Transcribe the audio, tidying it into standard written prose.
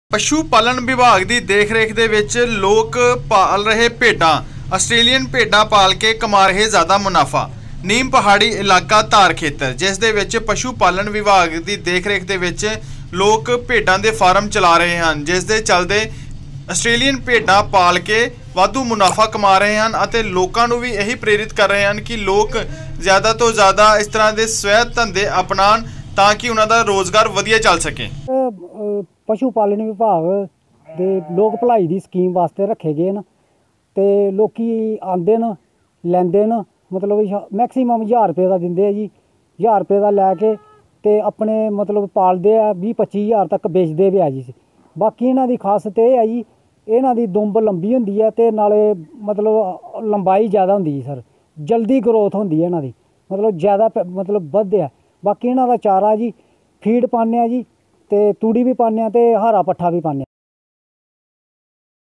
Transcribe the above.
ਪਸ਼ੂ ਪਾਲਣ ਵਿਭਾਗ ਦੀ ਦੇਖ-ਰੇਖ ਦੇ ਵਿੱਚ ਲੋਕ ਪਾਲ ਰਹੇ ਭੇਡਾਂ ਆਸਟ੍ਰੇਲੀਅਨ ਭੇਡਾਂ ਪਾਲ ਕੇ ਕਮਾ ਰਹੇ ਜ਼ਿਆਦਾ ਮੁਨਾਫਾ। ਨੀਮ ਪਹਾੜੀ ਇਲਾਕਾ ਧਾਰ ਖੇਤਰ ਜਿਸ ਦੇ ਵਿੱਚ ਪਸ਼ੂ ਪਾਲਣ ਵਿਭਾਗ ਦੀ ਦੇਖ-ਰੇਖ ਦੇ ਵਿੱਚ ਲੋਕ ਭੇਡਾਂ ਦੇ ਫਾਰਮ ਚਲਾ ਰਹੇ ਹਨ, ਜਿਸ ਦੇ ਚੱਲਦੇ ਆਸਟ੍ਰੇਲੀਅਨ ਭੇਡਾਂ ਪਾਲ ਕੇ ਵਾਧੂ ਮੁਨਾਫਾ ਕਮਾ ਰਹੇ ਹਨ ਅਤੇ ਲੋਕਾਂ ਨੂੰ ਵੀ ਇਹੀ ਪ੍ਰੇਰਿਤ ਕਰ ਰਹੇ ਹਨ ਕਿ ਲੋਕ ਜ਼ਿਆਦਾ ਤੋਂ ਜ਼ਿਆਦਾ ਇਸ ਤਰ੍ਹਾਂ ਦੇ ਸਵੈ ਧੰਦੇ ਅਪਣਾਉਣ ਤਾਂ ਕਿ ਉਹਨਾਂ ਦਾ ਰੋਜ਼ਗਾਰ ਵਧੀਆ ਚੱਲ ਸਕੇ। ਪਸ਼ੂ ਪਾਲਣ ਵਿਭਾਗ ਦੇ ਲੋਕ ਭਲਾਈ ਦੀ ਸਕੀਮ ਵਾਸਤੇ ਰੱਖੇ ਗਏ ਨੇ ਤੇ ਲੋਕੀ ਆਉਂਦੇ ਨੇ ਲੈਂਦੇ ਨੇ, मतलब मैक्सीमम 1000 रुपये का दिंदे जी। 1000 रुपये का लैके ते अपने मतलब पालते हैं 20-25 हज़ार तक बेचते भी है जी। बाकी इन्हां दी खासियत यह है जी, इन्हां दी दुंब लंबी होंदी है ते नाले मतलब लंबाई ज़्यादा होंदी है सर, जल्दी ग्रोथ होंदी है इन्हां दी, मतलब ज़्यादा मतलब वधदे है। बाकी इन्हां दा चारा जी फीड पाने जी ते तूड़ी भी पाने ते हरा पट्ठा भी पाने।